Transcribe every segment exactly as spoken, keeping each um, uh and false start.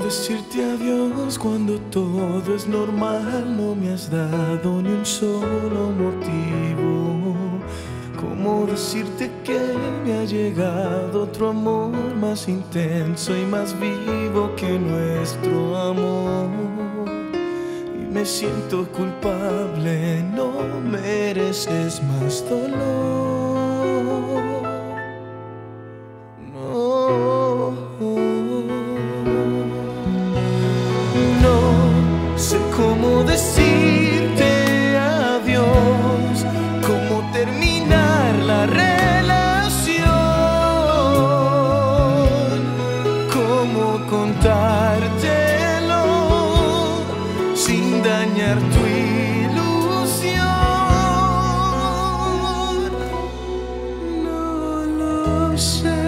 decirte adiós cuando todo es normal? No me has dado ni un solo motivo. ¿Cómo decirte que me ha llegado otro amor más intenso y más vivo que nuestro amor? Y me siento culpable, no mereces más dolor. No, no sé cómo decirte adiós, cómo terminar la relación, cómo contártelo sin dañar tu ilusión. No lo sé.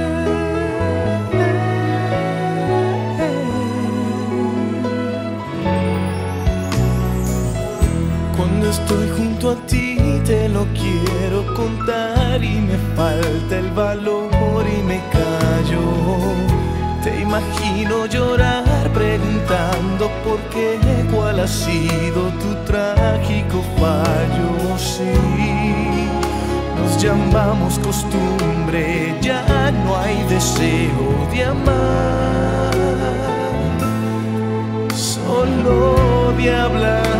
Cuando estoy junto a ti te lo quiero contar y me falta el valor y me callo. Te imagino llorar preguntando por qué, cuál ha sido tu trágico fallo. Sí, nos llamamos costumbre, ya no hay deseo de amar, solo de hablar.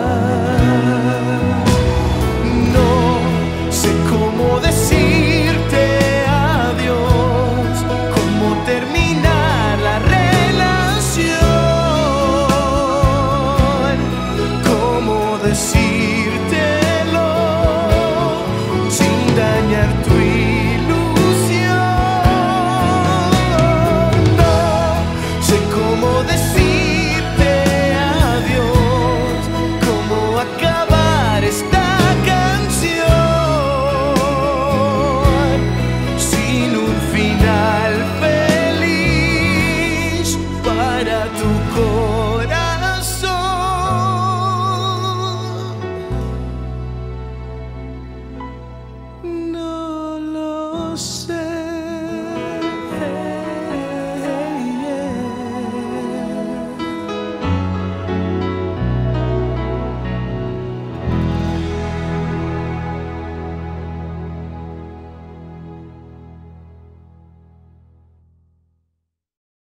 No sé cómo decirte adiós, cómo terminar la relación, cómo decírtelo sin dañar tu ilusión. No sé cómo decirte adiós, cómo acabar esta canción sin un final feliz para tu